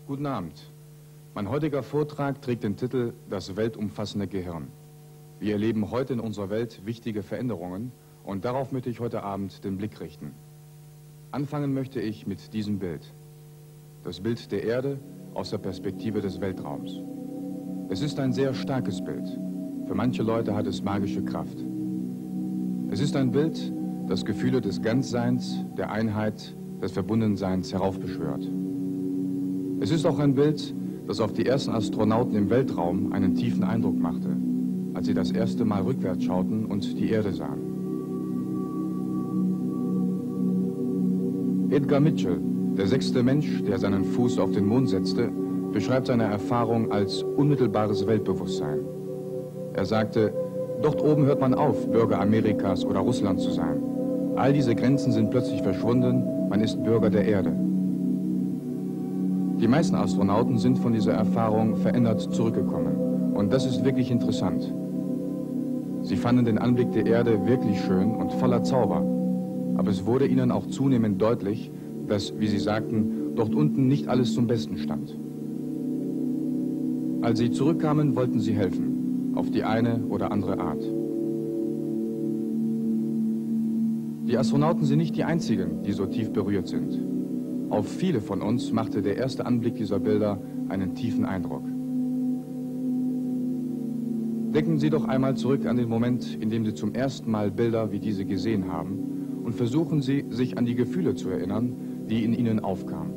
Guten Abend. Mein heutiger Vortrag trägt den Titel Das weltumfassende Gehirn. Wir erleben heute in unserer Welt wichtige Veränderungen und darauf möchte ich heute Abend den Blick richten. Anfangen möchte ich mit diesem Bild. Das Bild der Erde aus der Perspektive des Weltraums. Es ist ein sehr starkes Bild. Für manche Leute hat es magische Kraft. Es ist ein Bild, das Gefühle des Ganzseins, der Einheit, des Verbundenseins heraufbeschwört. Es ist auch ein Bild, das auf die ersten Astronauten im Weltraum einen tiefen Eindruck machte, als sie das erste Mal rückwärts schauten und die Erde sahen. Edgar Mitchell, der 6. Mensch, der seinen Fuß auf den Mond setzte, beschreibt seine Erfahrung als unmittelbares Weltbewusstsein. Er sagte, dort oben hört man auf, Bürger Amerikas oder Russland zu sein. All diese Grenzen sind plötzlich verschwunden, man ist Bürger der Erde. Die meisten Astronauten sind von dieser Erfahrung verändert zurückgekommen. Und das ist wirklich interessant. Sie fanden den Anblick der Erde wirklich schön und voller Zauber. Aber es wurde ihnen auch zunehmend deutlich, dass, wie sie sagten, dort unten nicht alles zum Besten stand. Als sie zurückkamen, wollten sie helfen, auf die eine oder andere Art. Die Astronauten sind nicht die einzigen, die so tief berührt sind. Auf viele von uns machte der erste Anblick dieser Bilder einen tiefen Eindruck. Denken Sie doch einmal zurück an den Moment, in dem Sie zum ersten Mal Bilder wie diese gesehen haben und versuchen Sie, sich an die Gefühle zu erinnern, die in Ihnen aufkamen.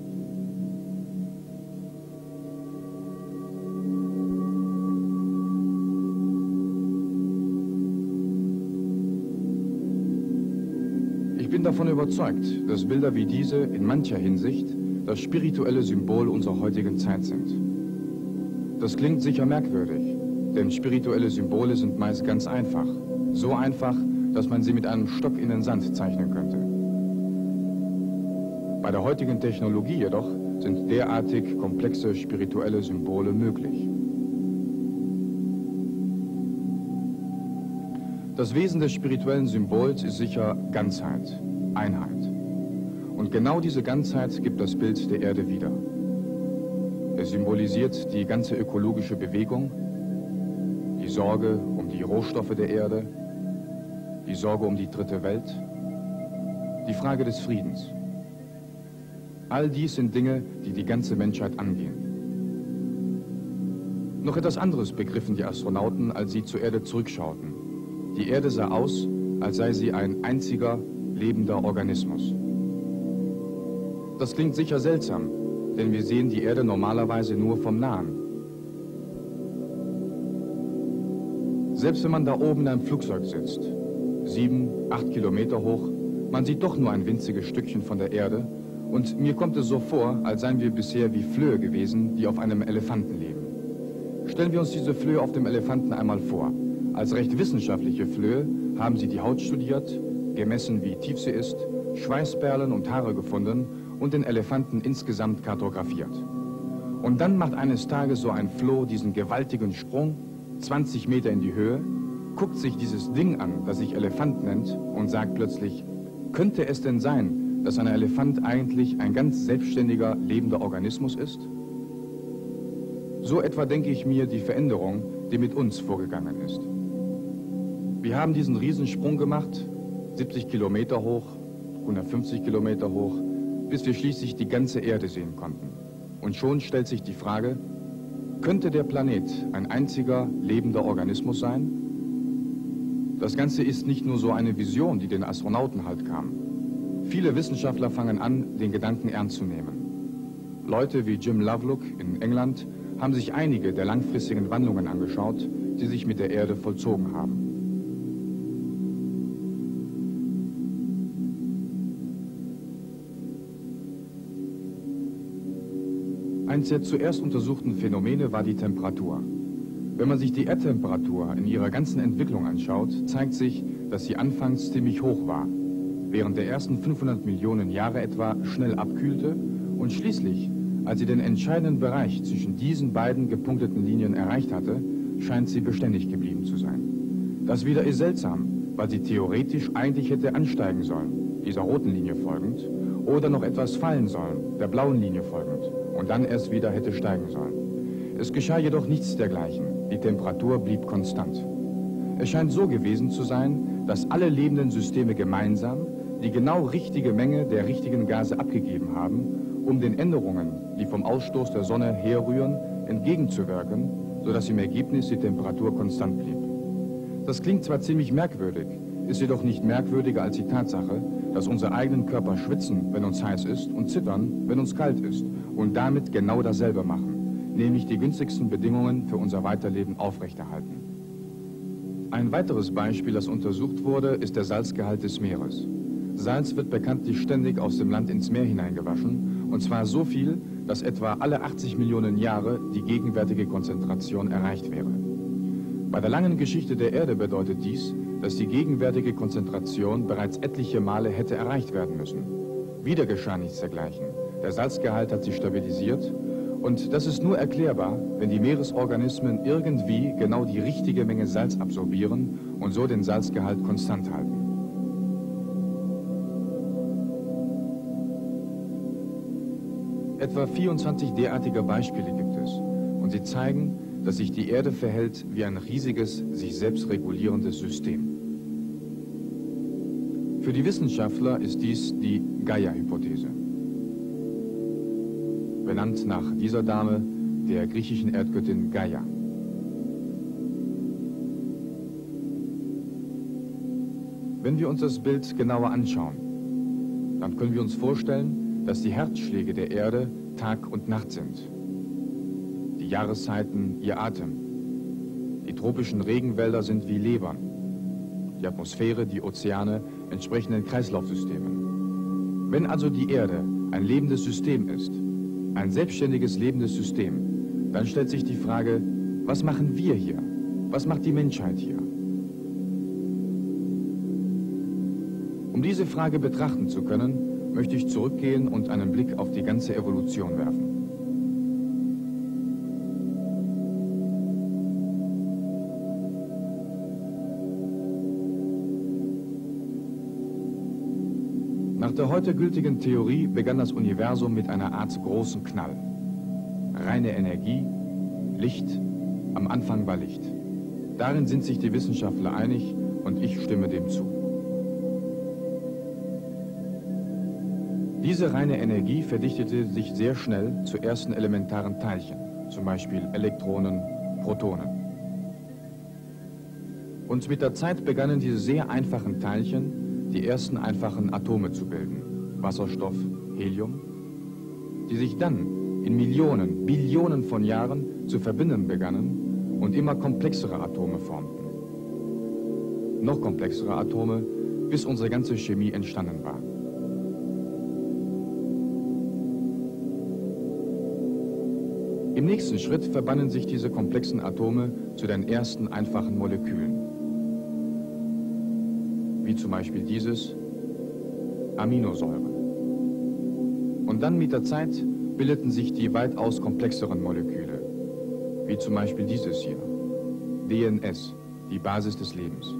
Ich bin davon überzeugt, dass Bilder wie diese in mancher Hinsicht das spirituelle Symbol unserer heutigen Zeit sind. Das klingt sicher merkwürdig, denn spirituelle Symbole sind meist ganz einfach. So einfach, dass man sie mit einem Stock in den Sand zeichnen könnte. Bei der heutigen Technologie jedoch sind derartig komplexe spirituelle Symbole möglich. Das Wesen des spirituellen Symbols ist sicher Ganzheit, Einheit. Und genau diese Ganzheit gibt das Bild der Erde wieder. Es symbolisiert die ganze ökologische Bewegung, die Sorge um die Rohstoffe der Erde, die Sorge um die dritte Welt, die Frage des Friedens. All dies sind Dinge, die die ganze Menschheit angehen. Noch etwas anderes begriffen die Astronauten, als sie zur Erde zurückschauten. Die Erde sah aus, als sei sie ein einziger, lebender Organismus. Das klingt sicher seltsam, denn wir sehen die Erde normalerweise nur vom Nahen. Selbst wenn man da oben in einem Flugzeug sitzt, 7, 8 Kilometer hoch, man sieht doch nur ein winziges Stückchen von der Erde und mir kommt es so vor, als seien wir bisher wie Flöhe gewesen, die auf einem Elefanten leben. Stellen wir uns diese Flöhe auf dem Elefanten einmal vor. Als recht wissenschaftliche Flöhe haben sie die Haut studiert, gemessen wie tief sie ist, Schweißperlen und Haare gefunden und den Elefanten insgesamt kartografiert. Und dann macht eines Tages so ein Floh diesen gewaltigen Sprung, 20 Meter in die Höhe, guckt sich dieses Ding an, das sich Elefant nennt, und sagt plötzlich, könnte es denn sein, dass ein Elefant eigentlich ein ganz selbstständiger, lebender Organismus ist? So etwa denke ich mir die Veränderung, die mit uns vorgegangen ist. Wir haben diesen Riesensprung gemacht, 70 Kilometer hoch, 150 Kilometer hoch, bis wir schließlich die ganze Erde sehen konnten. Und schon stellt sich die Frage, könnte der Planet ein einziger lebender Organismus sein? Das Ganze ist nicht nur so eine Vision, die den Astronauten halt kam. Viele Wissenschaftler fangen an, den Gedanken ernst zu nehmen. Leute wie Jim Lovelock in England haben sich einige der langfristigen Wandlungen angeschaut, die sich mit der Erde vollzogen haben. Eines der zuerst untersuchten Phänomene war die Temperatur. Wenn man sich die Erdtemperatur in ihrer ganzen Entwicklung anschaut, zeigt sich, dass sie anfangs ziemlich hoch war, während der ersten 500 Millionen Jahre etwa schnell abkühlte und schließlich, als sie den entscheidenden Bereich zwischen diesen beiden gepunkteten Linien erreicht hatte, scheint sie beständig geblieben zu sein. Das wieder ist seltsam, weil sie theoretisch eigentlich hätte ansteigen sollen, dieser roten Linie folgend, oder noch etwas fallen sollen, der blauen Linie folgend. und dann erst wieder hätte steigen sollen. Es geschah jedoch nichts dergleichen. Die Temperatur blieb konstant. Es scheint so gewesen zu sein, dass alle lebenden Systeme gemeinsam die genau richtige Menge der richtigen Gase abgegeben haben, um den Änderungen, die vom Ausstoß der Sonne herrühren, entgegenzuwirken, sodass im Ergebnis die Temperatur konstant blieb. Das klingt zwar ziemlich merkwürdig, ist jedoch nicht merkwürdiger als die Tatsache, dass unsere eigenen Körper schwitzen, wenn uns heiß ist, und zittern, wenn uns kalt ist, und damit genau dasselbe machen, nämlich die günstigsten Bedingungen für unser Weiterleben aufrechterhalten. Ein weiteres Beispiel, das untersucht wurde, ist der Salzgehalt des Meeres. Salz wird bekanntlich ständig aus dem Land ins Meer hineingewaschen, und zwar so viel, dass etwa alle 80 Millionen Jahre die gegenwärtige Konzentration erreicht wäre. Bei der langen Geschichte der Erde bedeutet dies, dass die gegenwärtige Konzentration bereits etliche Male hätte erreicht werden müssen. Wieder geschah nichts dergleichen. Der Salzgehalt hat sich stabilisiert, und das ist nur erklärbar, wenn die Meeresorganismen irgendwie genau die richtige Menge Salz absorbieren und so den Salzgehalt konstant halten. Etwa 24 derartige Beispiele gibt es, und sie zeigen, dass sich die Erde verhält wie ein riesiges, sich selbst regulierendes System. Für die Wissenschaftler ist dies die Gaia-Hypothese, benannt nach dieser Dame, der griechischen Erdgöttin Gaia. Wenn wir uns das Bild genauer anschauen, dann können wir uns vorstellen, dass die Herzschläge der Erde Tag und Nacht sind. Die Jahreszeiten ihr Atem. Die tropischen Regenwälder sind wie Lebern. Die Atmosphäre, die Ozeane entsprechenden Kreislaufsystemen. Wenn also die Erde ein lebendes System ist, ein selbstständiges lebendes System, dann stellt sich die Frage, was machen wir hier? Was macht die Menschheit hier? Um diese Frage betrachten zu können, möchte ich zurückgehen und einen Blick auf die ganze Evolution werfen. Nach der heute gültigen Theorie begann das Universum mit einer Art großen Knall. Reine Energie, Licht, am Anfang war Licht. Darin sind sich die Wissenschaftler einig und ich stimme dem zu. Diese reine Energie verdichtete sich sehr schnell zu ersten elementaren Teilchen, zum Beispiel Elektronen, Protonen. Und mit der Zeit begannen diese sehr einfachen Teilchen, die ersten einfachen Atome zu bilden, Wasserstoff, Helium, die sich dann in Millionen, Billionen von Jahren zu verbinden begannen und immer komplexere Atome formten. Noch komplexere Atome, bis unsere ganze Chemie entstanden war. Im nächsten Schritt verbanden sich diese komplexen Atome zu den ersten einfachen Molekülen, wie zum Beispiel dieses Aminosäuren. Und dann mit der Zeit bildeten sich die weitaus komplexeren Moleküle, wie zum Beispiel dieses hier, DNS, die Basis des Lebens.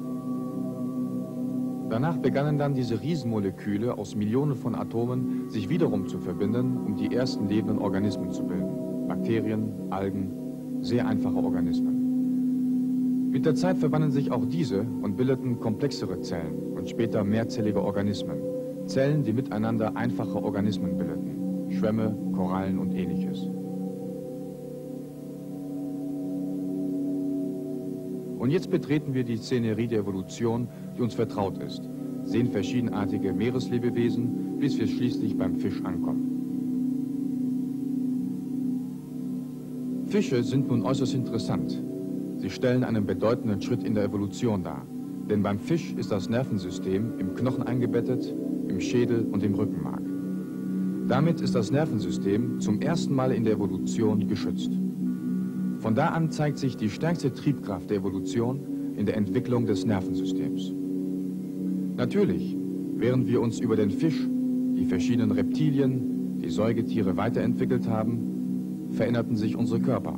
Danach begannen dann diese Riesenmoleküle aus Millionen von Atomen sich wiederum zu verbinden, um die ersten lebenden Organismen zu bilden. Bakterien, Algen, sehr einfache Organismen. Mit der Zeit verbanden sich auch diese und bildeten komplexere Zellen und später mehrzellige Organismen. Zellen, die miteinander einfache Organismen bildeten. Schwämme, Korallen und ähnliches. Und jetzt betreten wir die Szenerie der Evolution, die uns vertraut ist, sehen verschiedenartige Meereslebewesen, bis wir schließlich beim Fisch ankommen. Fische sind nun äußerst interessant. Sie stellen einen bedeutenden Schritt in der Evolution dar. Denn beim Fisch ist das Nervensystem im Knochen eingebettet, im Schädel und im Rückenmark. Damit ist das Nervensystem zum ersten Mal in der Evolution geschützt. Von da an zeigt sich die stärkste Triebkraft der Evolution in der Entwicklung des Nervensystems. Natürlich, während wir uns über den Fisch, die verschiedenen Reptilien, die Säugetiere weiterentwickelt haben, veränderten sich unsere Körper.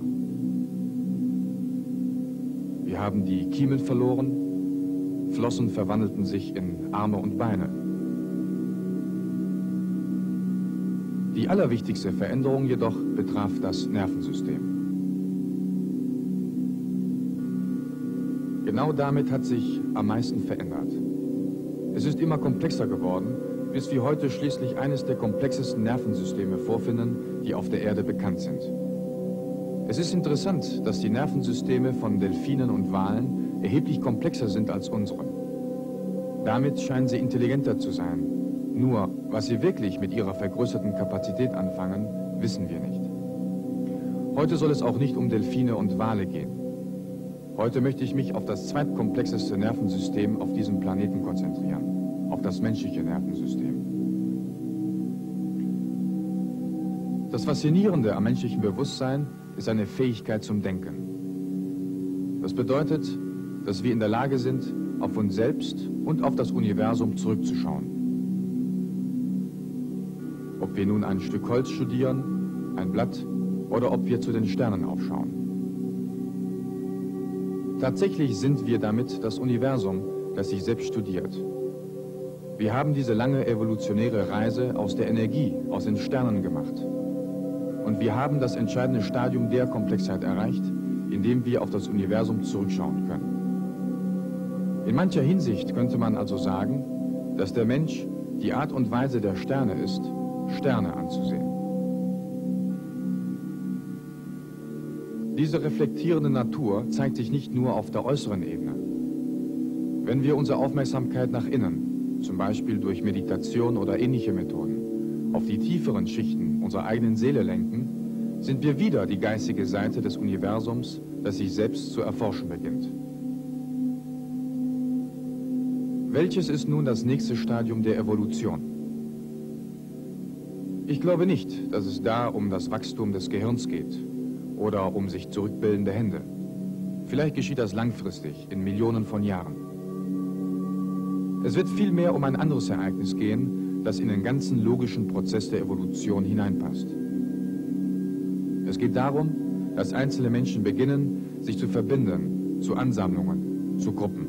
Wir haben die Kiemen verloren, Flossen verwandelten sich in Arme und Beine. Die allerwichtigste Veränderung jedoch betraf das Nervensystem. Genau damit hat sich am meisten verändert. Es ist immer komplexer geworden, bis wir heute schließlich eines der komplexesten Nervensysteme vorfinden, die auf der Erde bekannt sind. Es ist interessant, dass die Nervensysteme von Delfinen und Walen erheblich komplexer sind als unsere. Damit scheinen sie intelligenter zu sein. Nur, was sie wirklich mit ihrer vergrößerten Kapazität anfangen, wissen wir nicht. Heute soll es auch nicht um Delfine und Wale gehen. Heute möchte ich mich auf das zweitkomplexeste Nervensystem auf diesem Planeten konzentrieren, auf das menschliche Nervensystem. Das Faszinierende am menschlichen Bewusstsein ist eine Fähigkeit zum Denken. Das bedeutet, dass wir in der Lage sind, auf uns selbst und auf das Universum zurückzuschauen. Ob wir nun ein Stück Holz studieren, ein Blatt oder ob wir zu den Sternen aufschauen. Tatsächlich sind wir damit das Universum, das sich selbst studiert. Wir haben diese lange evolutionäre Reise aus der Energie, aus den Sternen gemacht. Und wir haben das entscheidende Stadium der Komplexheit erreicht, in dem wir auf das Universum zurückschauen können. In mancher Hinsicht könnte man also sagen, dass der Mensch die Art und Weise der Sterne ist, Sterne anzusehen. Diese reflektierende Natur zeigt sich nicht nur auf der äußeren Ebene. Wenn wir unsere Aufmerksamkeit nach innen, zum Beispiel durch Meditation oder ähnliche Methoden, auf die tieferen Schichten unserer eigenen Seele lenken, sind wir wieder die geistige Seite des Universums, das sich selbst zu erforschen beginnt. Welches ist nun das nächste Stadium der Evolution? Ich glaube nicht, dass es da um das Wachstum des Gehirns geht oder um sich zurückbildende Hände. Vielleicht geschieht das langfristig, in Millionen von Jahren. Es wird vielmehr um ein anderes Ereignis gehen, das in den ganzen logischen Prozess der Evolution hineinpasst. Es geht darum, dass einzelne Menschen beginnen, sich zu verbinden, zu Ansammlungen, zu Gruppen.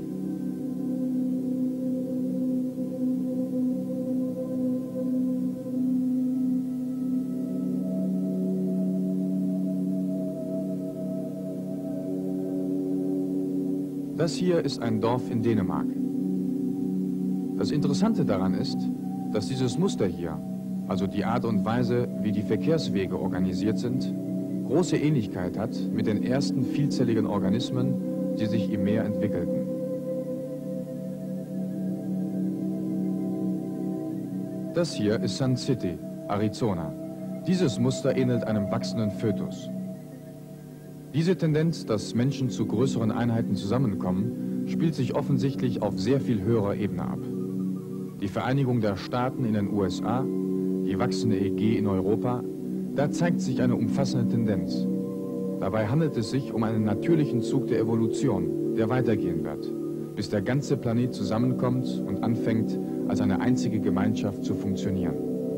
Das hier ist ein Dorf in Dänemark. Das Interessante daran ist, dass dieses Muster hier, also die Art und Weise, wie die Verkehrswege organisiert sind, große Ähnlichkeit hat mit den ersten vielzelligen Organismen, die sich im Meer entwickelten. Das hier ist Sun City, Arizona. Dieses Muster ähnelt einem wachsenden Fötus. Diese Tendenz, dass Menschen zu größeren Einheiten zusammenkommen, spielt sich offensichtlich auf sehr viel höherer Ebene ab. Die Vereinigung der Staaten in den USA, die wachsende EG in Europa, da zeigt sich eine umfassende Tendenz. Dabei handelt es sich um einen natürlichen Zug der Evolution, der weitergehen wird, bis der ganze Planet zusammenkommt und anfängt, als eine einzige Gemeinschaft zu funktionieren.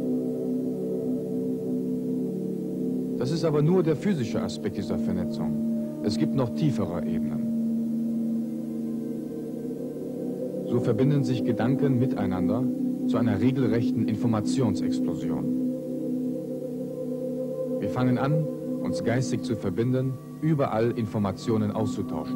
Das ist aber nur der physische Aspekt dieser Vernetzung. Es gibt noch tiefere Ebenen. So verbinden sich Gedanken miteinander zu einer regelrechten Informationsexplosion. Wir fangen an, uns geistig zu verbinden, überall Informationen auszutauschen.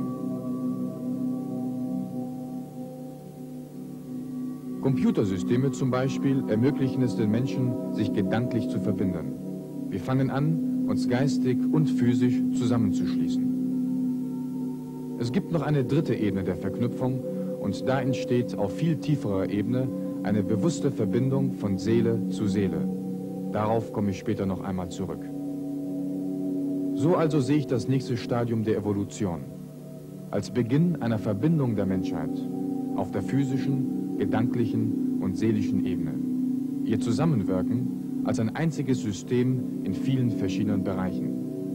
Computersysteme zum Beispiel ermöglichen es den Menschen, sich gedanklich zu verbinden. Wir fangen an, uns geistig und physisch zusammenzuschließen. Es gibt noch eine dritte Ebene der Verknüpfung und da entsteht auf viel tieferer Ebene eine bewusste Verbindung von Seele zu Seele. Darauf komme ich später noch einmal zurück. So also sehe ich das nächste Stadium der Evolution als Beginn einer Verbindung der Menschheit auf der physischen, gedanklichen und seelischen Ebene. Ihr Zusammenwirken als ein einziges System in vielen verschiedenen Bereichen.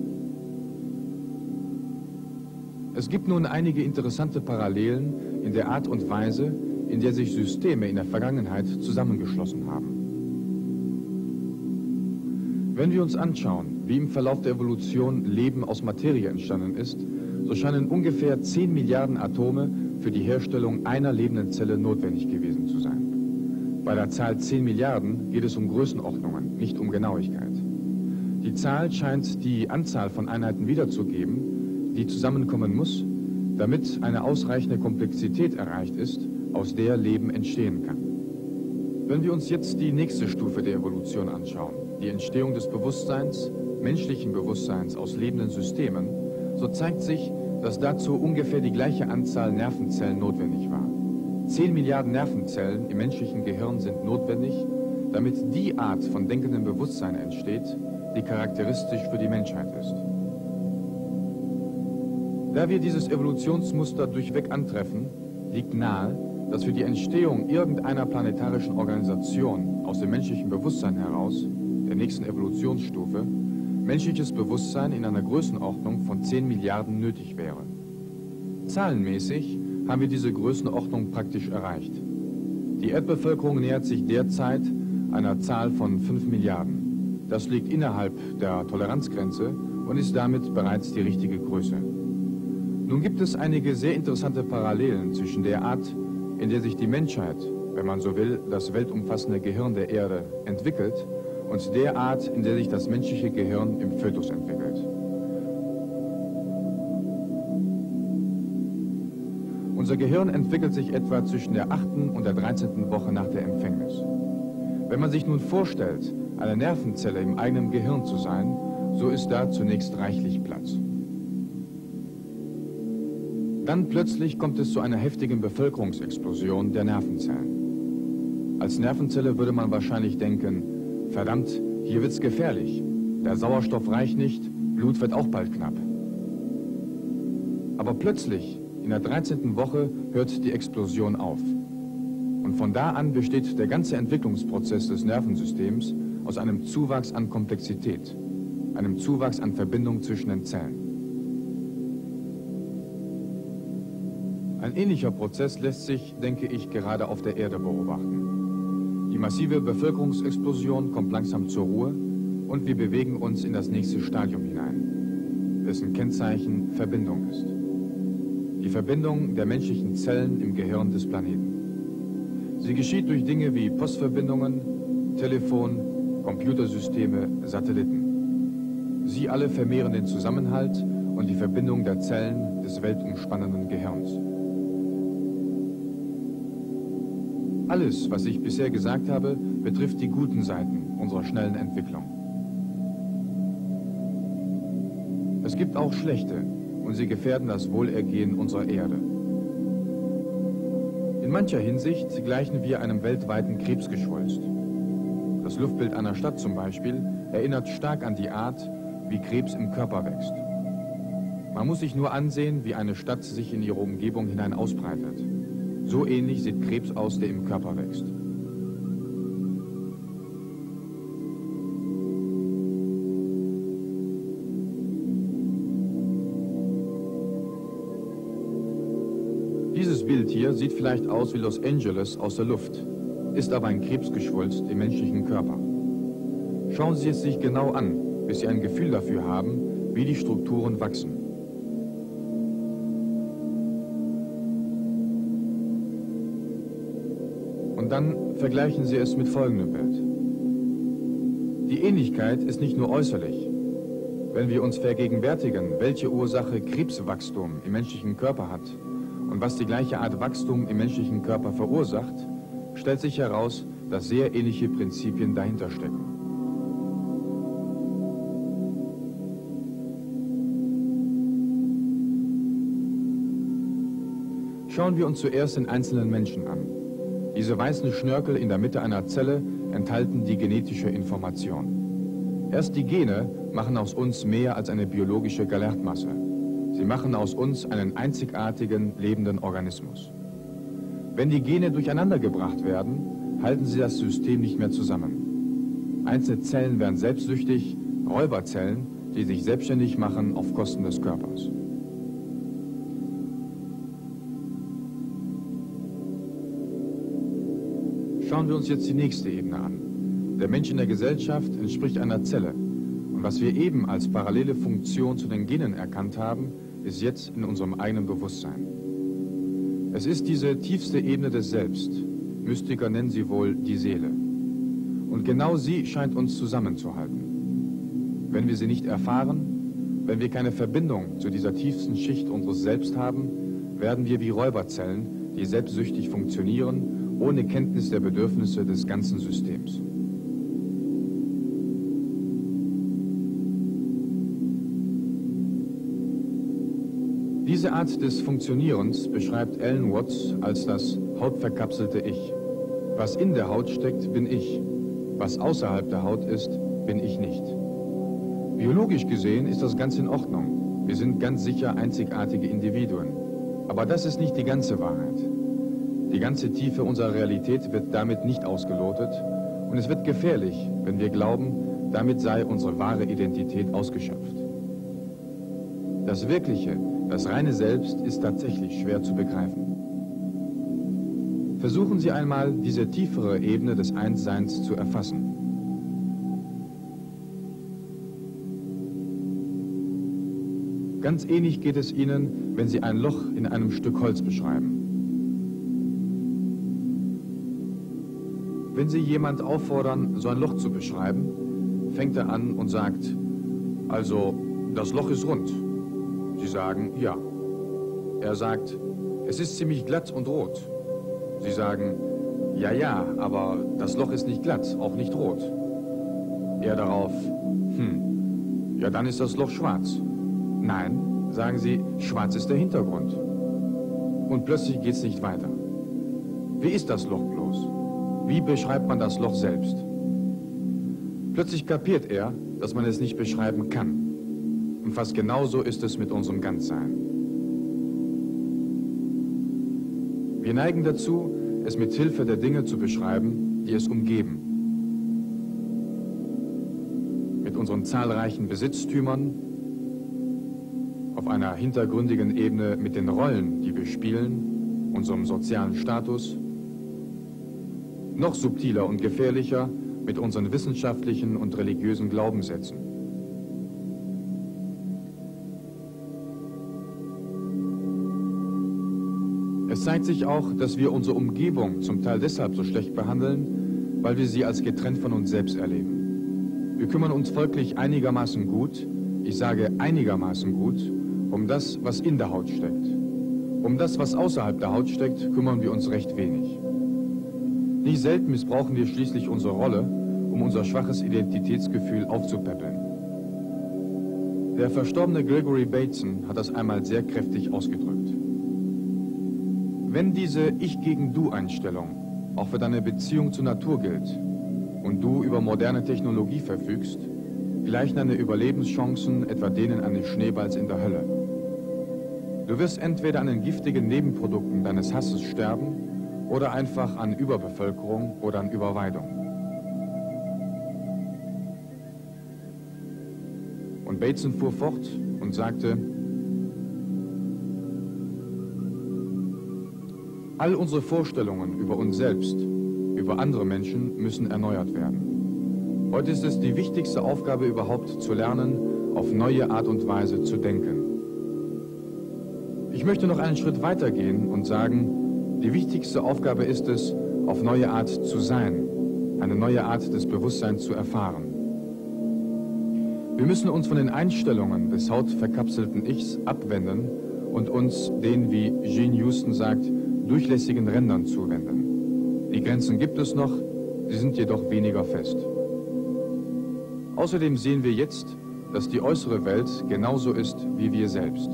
Es gibt nun einige interessante Parallelen in der Art und Weise, in der sich Systeme in der Vergangenheit zusammengeschlossen haben. Wenn wir uns anschauen, wie im Verlauf der Evolution Leben aus Materie entstanden ist, so scheinen ungefähr 10 Milliarden Atome für die Herstellung einer lebenden Zelle notwendig gewesen zu sein. Bei der Zahl 10 Milliarden geht es um Größenordnungen, nicht um Genauigkeit. Die Zahl scheint die Anzahl von Einheiten wiederzugeben, die zusammenkommen muss, damit eine ausreichende Komplexität erreicht ist, aus der Leben entstehen kann. Wenn wir uns jetzt die nächste Stufe der Evolution anschauen, die Entstehung des Bewusstseins, menschlichen Bewusstseins aus lebenden Systemen, so zeigt sich, dass dazu ungefähr die gleiche Anzahl Nervenzellen notwendig war. 10 Milliarden Nervenzellen im menschlichen Gehirn sind notwendig, damit die Art von denkendem Bewusstsein entsteht, die charakteristisch für die Menschheit ist. Da wir dieses Evolutionsmuster durchweg antreffen, liegt nahe, dass für die Entstehung irgendeiner planetarischen Organisation aus dem menschlichen Bewusstsein heraus, der nächsten Evolutionsstufe, menschliches Bewusstsein in einer Größenordnung von 10 Milliarden nötig wäre. Zahlenmäßig haben wir diese Größenordnung praktisch erreicht. Die Erdbevölkerung nähert sich derzeit einer Zahl von 5 Milliarden. Das liegt innerhalb der Toleranzgrenze und ist damit bereits die richtige Größe. Nun gibt es einige sehr interessante Parallelen zwischen der Art, in der sich die Menschheit, wenn man so will, das weltumfassende Gehirn der Erde entwickelt, und der Art, in der sich das menschliche Gehirn im Fötus entwickelt. Unser Gehirn entwickelt sich etwa zwischen der 8. und der 13. Woche nach der Empfängnis. Wenn man sich nun vorstellt, eine Nervenzelle im eigenen Gehirn zu sein, so ist da zunächst reichlich Platz. Dann plötzlich kommt es zu einer heftigen Bevölkerungsexplosion der Nervenzellen. Als Nervenzelle würde man wahrscheinlich denken, verdammt, hier wird's gefährlich. Der Sauerstoff reicht nicht, Blut wird auch bald knapp. Aber plötzlich, in der 13. Woche, hört die Explosion auf. Und von da an besteht der ganze Entwicklungsprozess des Nervensystems aus einem Zuwachs an Komplexität, einem Zuwachs an Verbindung zwischen den Zellen. Ein ähnlicher Prozess lässt sich, denke ich, gerade auf der Erde beobachten. Die massive Bevölkerungsexplosion kommt langsam zur Ruhe und wir bewegen uns in das nächste Stadium hinein, dessen Kennzeichen Verbindung ist. Die Verbindung der menschlichen Zellen im Gehirn des Planeten. Sie geschieht durch Dinge wie Postverbindungen, Telefon, Computersysteme, Satelliten. Sie alle vermehren den Zusammenhalt und die Verbindung der Zellen des weltumspannenden Gehirns. Alles, was ich bisher gesagt habe, betrifft die guten Seiten unserer schnellen Entwicklung. Es gibt auch schlechte, und sie gefährden das Wohlergehen unserer Erde. In mancher Hinsicht gleichen wir einem weltweiten Krebsgeschwulst. Das Luftbild einer Stadt zum Beispiel erinnert stark an die Art, wie Krebs im Körper wächst. Man muss sich nur ansehen, wie eine Stadt sich in ihre Umgebung hinein ausbreitet. So ähnlich sieht Krebs aus, der im Körper wächst. Dieses Bild hier sieht vielleicht aus wie Los Angeles aus der Luft, ist aber ein Krebsgeschwulst im menschlichen Körper. Schauen Sie es sich genau an, bis Sie ein Gefühl dafür haben, wie die Strukturen wachsen. Und dann vergleichen Sie es mit folgendem Bild. Die Ähnlichkeit ist nicht nur äußerlich. Wenn wir uns vergegenwärtigen, welche Ursache Krebswachstum im menschlichen Körper hat und was die gleiche Art Wachstum im menschlichen Körper verursacht, stellt sich heraus, dass sehr ähnliche Prinzipien dahinter stecken. Schauen wir uns zuerst den einzelnen Menschen an. Diese weißen Schnörkel in der Mitte einer Zelle enthalten die genetische Information. Erst die Gene machen aus uns mehr als eine biologische Galertmasse. Sie machen aus uns einen einzigartigen, lebenden Organismus. Wenn die Gene durcheinandergebracht werden, halten sie das System nicht mehr zusammen. Einzelne Zellen werden selbstsüchtig, Räuberzellen, die sich selbstständig machen auf Kosten des Körpers. Schauen wir uns jetzt die nächste Ebene an. Der Mensch in der Gesellschaft entspricht einer Zelle. Und was wir eben als parallele Funktion zu den Genen erkannt haben, ist jetzt in unserem eigenen Bewusstsein. Es ist diese tiefste Ebene des Selbst, Mystiker nennen sie wohl die Seele. Und genau sie scheint uns zusammenzuhalten. Wenn wir sie nicht erfahren, wenn wir keine Verbindung zu dieser tiefsten Schicht unseres Selbst haben, werden wir wie Räuberzellen, die selbstsüchtig funktionieren, ohne Kenntnis der Bedürfnisse des ganzen Systems. Diese Art des Funktionierens beschreibt Alan Watts als das hautverkapselte Ich. Was in der Haut steckt, bin ich. Was außerhalb der Haut ist, bin ich nicht. Biologisch gesehen ist das ganz in Ordnung. Wir sind ganz sicher einzigartige Individuen. Aber das ist nicht die ganze Wahrheit. Die ganze Tiefe unserer Realität wird damit nicht ausgelotet und es wird gefährlich, wenn wir glauben, damit sei unsere wahre Identität ausgeschöpft. Das Wirkliche, das reine Selbst ist tatsächlich schwer zu begreifen. Versuchen Sie einmal, diese tiefere Ebene des Einsseins zu erfassen. Ganz ähnlich geht es Ihnen, wenn Sie ein Loch in einem Stück Holz beschreiben. Wenn Sie jemand auffordern, so ein Loch zu beschreiben, fängt er an und sagt, also, das Loch ist rund. Sie sagen, ja. Er sagt, es ist ziemlich glatt und rot. Sie sagen, ja, aber das Loch ist nicht glatt, auch nicht rot. Er darauf, ja, dann ist das Loch schwarz. Nein, sagen Sie, schwarz ist der Hintergrund. Und plötzlich geht es nicht weiter. Wie ist das Loch bloß? Wie beschreibt man das Loch selbst? Plötzlich kapiert er, dass man es nicht beschreiben kann. Und fast genauso ist es mit unserem Ganzsein. Wir neigen dazu, es mit Hilfe der Dinge zu beschreiben, die es umgeben. Mit unseren zahlreichen Besitztümern, auf einer hintergründigen Ebene mit den Rollen, die wir spielen, unserem sozialen Status, noch subtiler und gefährlicher mit unseren wissenschaftlichen und religiösen Glaubenssätzen. Es zeigt sich auch, dass wir unsere Umgebung zum Teil deshalb so schlecht behandeln, weil wir sie als getrennt von uns selbst erleben. Wir kümmern uns folglich einigermaßen gut, ich sage einigermaßen gut, um das, was in der Haut steckt. Um das, was außerhalb der Haut steckt, kümmern wir uns recht wenig. Nicht selten missbrauchen wir schließlich unsere Rolle, um unser schwaches Identitätsgefühl aufzupäppeln. Der verstorbene Gregory Bateson hat das einmal sehr kräftig ausgedrückt. Wenn diese Ich-gegen-Du-Einstellung auch für deine Beziehung zur Natur gilt und du über moderne Technologie verfügst, gleichen deine Überlebenschancen etwa denen eines Schneeballs in der Hölle. Du wirst entweder an den giftigen Nebenprodukten deines Hasses sterben oder einfach an Überbevölkerung oder an Überweidung. Und Bateson fuhr fort und sagte, all unsere Vorstellungen über uns selbst, über andere Menschen müssen erneuert werden. Heute ist es die wichtigste Aufgabe überhaupt, zu lernen, auf neue Art und Weise zu denken. Ich möchte noch einen Schritt weiter gehen und sagen, die wichtigste Aufgabe ist es, auf neue Art zu sein, eine neue Art des Bewusstseins zu erfahren. Wir müssen uns von den Einstellungen des hautverkapselten Ichs abwenden und uns den, wie Jean Houston sagt, durchlässigen Rändern zuwenden. Die Grenzen gibt es noch, sie sind jedoch weniger fest. Außerdem sehen wir jetzt, dass die äußere Welt genauso ist wie wir selbst.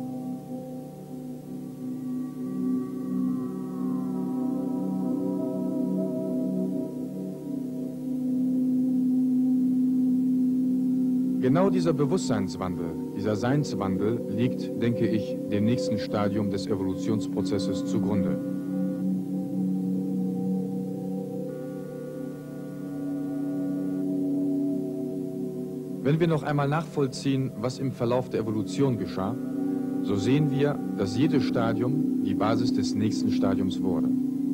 Genau dieser Bewusstseinswandel, dieser Seinswandel liegt, denke ich, dem nächsten Stadium des Evolutionsprozesses zugrunde. Wenn wir noch einmal nachvollziehen, was im Verlauf der Evolution geschah, so sehen wir, dass jedes Stadium die Basis des nächsten Stadiums wurde.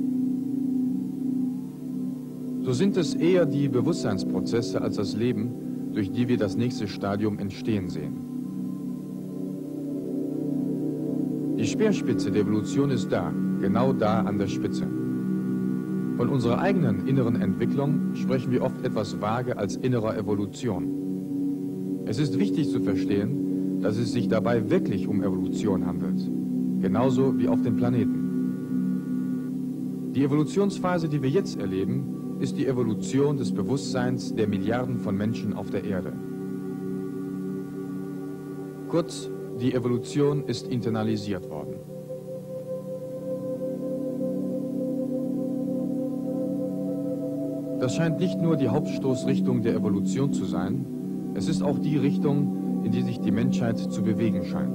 So sind es eher die Bewusstseinsprozesse als das Leben, durch die wir das nächste Stadium entstehen sehen. Die Speerspitze der Evolution ist da, genau da an der Spitze. Von unserer eigenen inneren Entwicklung sprechen wir oft etwas vage als innerer Evolution. Es ist wichtig zu verstehen, dass es sich dabei wirklich um Evolution handelt, genauso wie auf dem Planeten. Die Evolutionsphase, die wir jetzt erleben, ist die Evolution des Bewusstseins der Milliarden von Menschen auf der Erde. Kurz, die Evolution ist internalisiert worden. Das scheint nicht nur die Hauptstoßrichtung der Evolution zu sein, es ist auch die Richtung, in die sich die Menschheit zu bewegen scheint.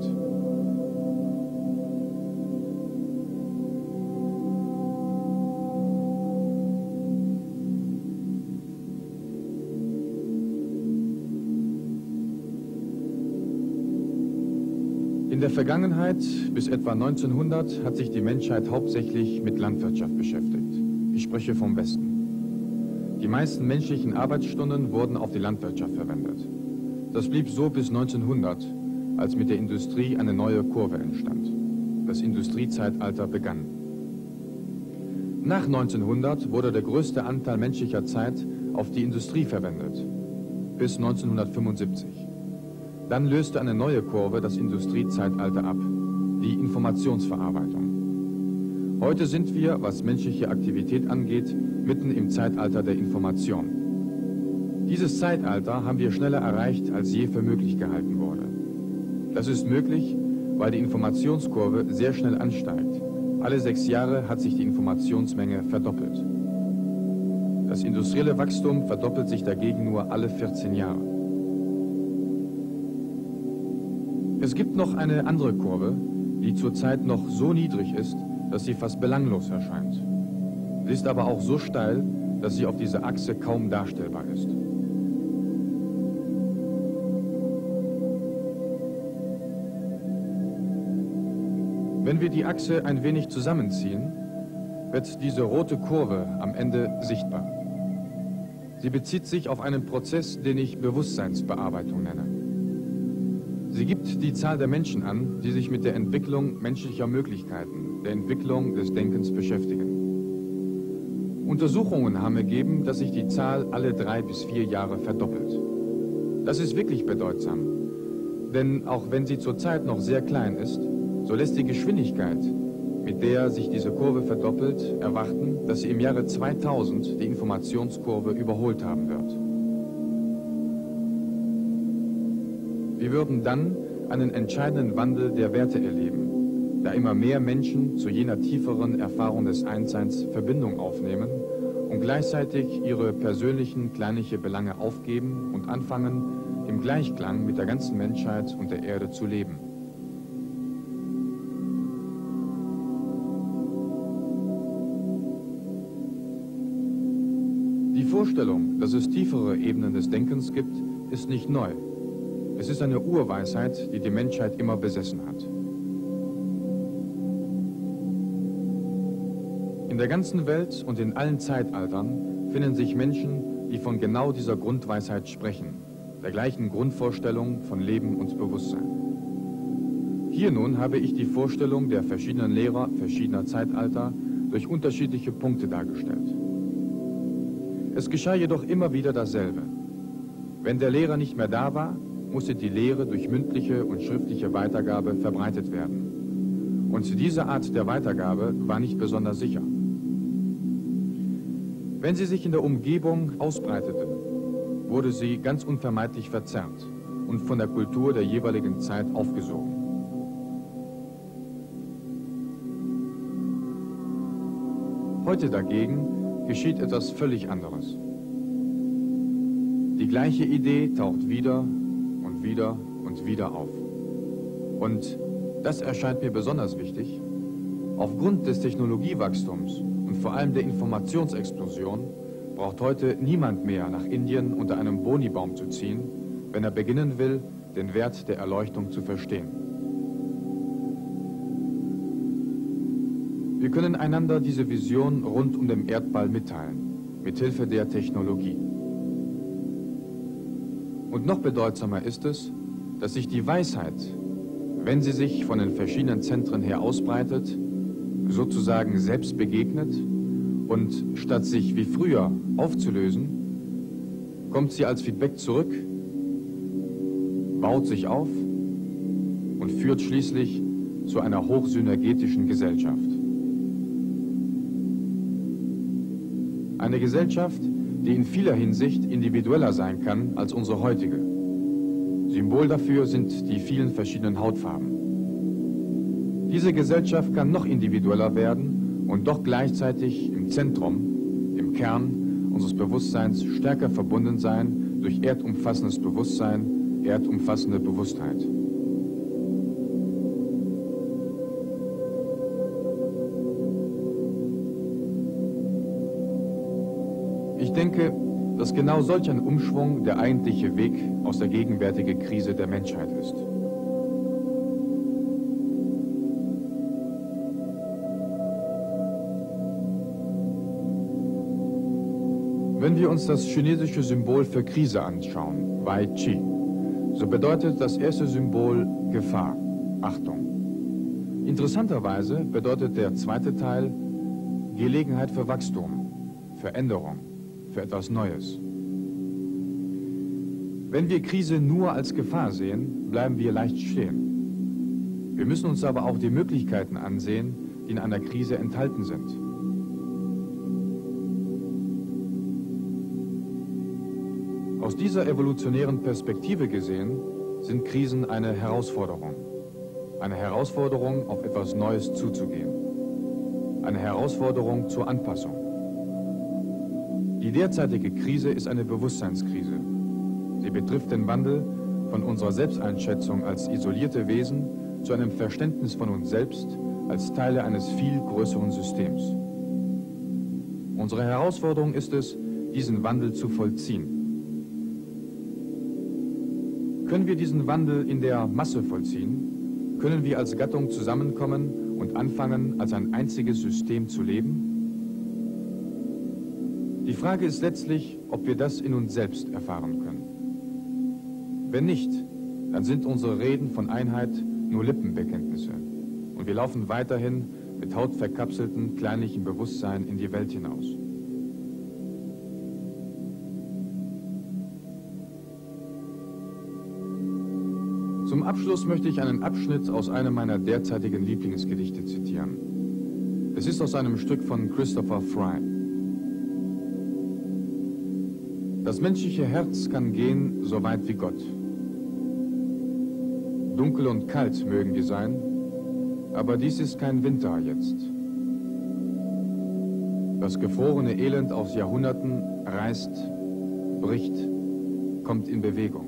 In der Vergangenheit, bis etwa 1900, hat sich die Menschheit hauptsächlich mit Landwirtschaft beschäftigt. Ich spreche vom Westen. Die meisten menschlichen Arbeitsstunden wurden auf die Landwirtschaft verwendet. Das blieb so bis 1900, als mit der Industrie eine neue Kurve entstand. Das Industriezeitalter begann. Nach 1900 wurde der größte Anteil menschlicher Zeit auf die Industrie verwendet, bis 1975. Dann löste eine neue Kurve das Industriezeitalter ab, die Informationsverarbeitung. Heute sind wir, was menschliche Aktivität angeht, mitten im Zeitalter der Information. Dieses Zeitalter haben wir schneller erreicht, als je für möglich gehalten wurde. Das ist möglich, weil die Informationskurve sehr schnell ansteigt. Alle 6 Jahre hat sich die Informationsmenge verdoppelt. Das industrielle Wachstum verdoppelt sich dagegen nur alle 14 Jahre. Es gibt noch eine andere Kurve, die zurzeit noch so niedrig ist, dass sie fast belanglos erscheint. Sie ist aber auch so steil, dass sie auf dieser Achse kaum darstellbar ist. Wenn wir die Achse ein wenig zusammenziehen, wird diese rote Kurve am Ende sichtbar. Sie bezieht sich auf einen Prozess, den ich Bewusstseinsbearbeitung nenne. Sie gibt die Zahl der Menschen an, die sich mit der Entwicklung menschlicher Möglichkeiten, der Entwicklung des Denkens beschäftigen. Untersuchungen haben ergeben, dass sich die Zahl alle 3 bis 4 Jahre verdoppelt. Das ist wirklich bedeutsam, denn auch wenn sie zurzeit noch sehr klein ist, so lässt die Geschwindigkeit, mit der sich diese Kurve verdoppelt, erwarten, dass sie im Jahre 2000 die Informationskurve überholt haben wird. Wir würden dann einen entscheidenden Wandel der Werte erleben, da immer mehr Menschen zu jener tieferen Erfahrung des Einsseins Verbindung aufnehmen und gleichzeitig ihre persönlichen kleinlichen Belange aufgeben und anfangen, im Gleichklang mit der ganzen Menschheit und der Erde zu leben. Die Vorstellung, dass es tiefere Ebenen des Denkens gibt, ist nicht neu. Es ist eine Urweisheit, die die Menschheit immer besessen hat. In der ganzen Welt und in allen Zeitaltern finden sich Menschen, die von genau dieser Grundweisheit sprechen, der gleichen Grundvorstellung von Leben und Bewusstsein. Hier nun habe ich die Vorstellung der verschiedenen Lehrer verschiedener Zeitalter durch unterschiedliche Punkte dargestellt. Es geschah jedoch immer wieder dasselbe. Wenn der Lehrer nicht mehr da war, musste die Lehre durch mündliche und schriftliche Weitergabe verbreitet werden. Und diese Art der Weitergabe war nicht besonders sicher. Wenn sie sich in der Umgebung ausbreitete, wurde sie ganz unvermeidlich verzerrt und von der Kultur der jeweiligen Zeit aufgesogen. Heute dagegen geschieht etwas völlig anderes. Die gleiche Idee taucht wieder und wieder und wieder auf. Und das erscheint mir besonders wichtig. Aufgrund des Technologiewachstums und vor allem der Informationsexplosion braucht heute niemand mehr nach Indien unter einem Bonibaum zu ziehen, wenn er beginnen will, den Wert der Erleuchtung zu verstehen. Wir können einander diese Vision rund um den Erdball mitteilen, mithilfe der Technologie. Und noch bedeutsamer ist es, dass sich die Weisheit, wenn sie sich von den verschiedenen Zentren her ausbreitet, sozusagen selbst begegnet Und statt sich wie früher aufzulösen, kommt sie als Feedback zurück, baut sich auf und führt schließlich zu einer hochsynergetischen Gesellschaft. Eine Gesellschaft, die in vieler Hinsicht individueller sein kann als unsere heutige. Symbol dafür sind die vielen verschiedenen Hautfarben. Diese Gesellschaft kann noch individueller werden und doch gleichzeitig im Zentrum, im Kern unseres Bewusstseins stärker verbunden sein durch erdumfassendes Bewusstsein, erdumfassende Bewusstheit. Ich denke, dass genau solch ein Umschwung der eigentliche Weg aus der gegenwärtigen Krise der Menschheit ist. Wenn wir uns das chinesische Symbol für Krise anschauen, Wei Qi, so bedeutet das erste Symbol Gefahr, Achtung. Interessanterweise bedeutet der zweite Teil Gelegenheit für Wachstum, für Änderung, für etwas Neues. Wenn wir Krise nur als Gefahr sehen, bleiben wir leicht stehen. Wir müssen uns aber auch die Möglichkeiten ansehen, die in einer Krise enthalten sind. Aus dieser evolutionären Perspektive gesehen sind Krisen eine Herausforderung. Eine Herausforderung, auf etwas Neues zuzugehen. Eine Herausforderung zur Anpassung. Die derzeitige Krise ist eine Bewusstseinskrise. Sie betrifft den Wandel von unserer Selbsteinschätzung als isolierte Wesen zu einem Verständnis von uns selbst als Teile eines viel größeren Systems. Unsere Herausforderung ist es, diesen Wandel zu vollziehen. Können wir diesen Wandel in der Masse vollziehen? Können wir als Gattung zusammenkommen und anfangen, als ein einziges System zu leben? Die Frage ist letztlich, ob wir das in uns selbst erfahren können. Wenn nicht, dann sind unsere Reden von Einheit nur Lippenbekenntnisse. Und wir laufen weiterhin mit hautverkapseltem, kleinlichem Bewusstsein in die Welt hinaus. Zum Abschluss möchte ich einen Abschnitt aus einem meiner derzeitigen Lieblingsgedichte zitieren. Es ist aus einem Stück von Christopher Fry. Das menschliche Herz kann gehen, so weit wie Gott. Dunkel und kalt mögen die sein, aber dies ist kein Winter jetzt. Das gefrorene Elend aus Jahrhunderten reißt, bricht, kommt in Bewegung.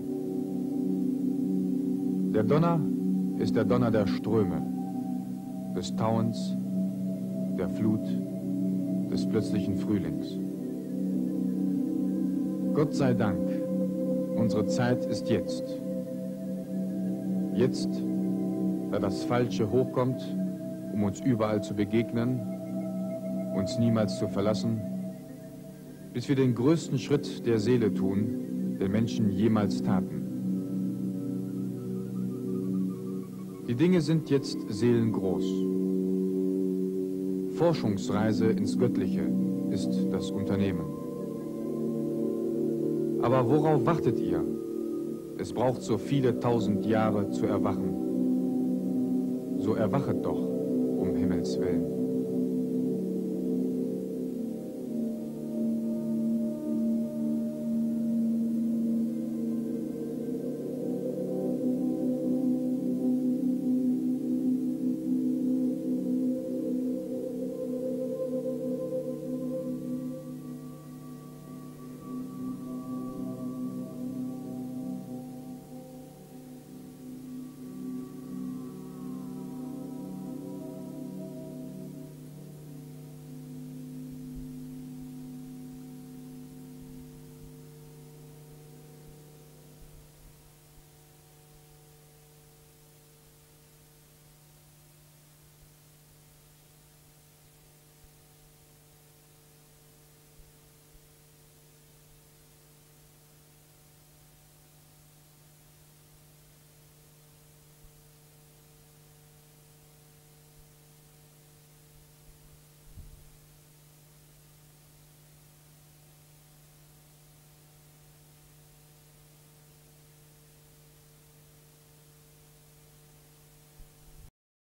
Der Donner ist der Donner der Ströme, des Tauens, der Flut, des plötzlichen Frühlings. Gott sei Dank, unsere Zeit ist jetzt. Jetzt, da das Falsche hochkommt, um uns überall zu begegnen, uns niemals zu verlassen, bis wir den größten Schritt der Seele tun, den Menschen jemals taten. Die Dinge sind jetzt seelengroß. Forschungsreise ins Göttliche ist das Unternehmen. Aber worauf wartet ihr? Es braucht so viele tausend Jahre zu erwachen. So erwachet doch, um Himmels Willen.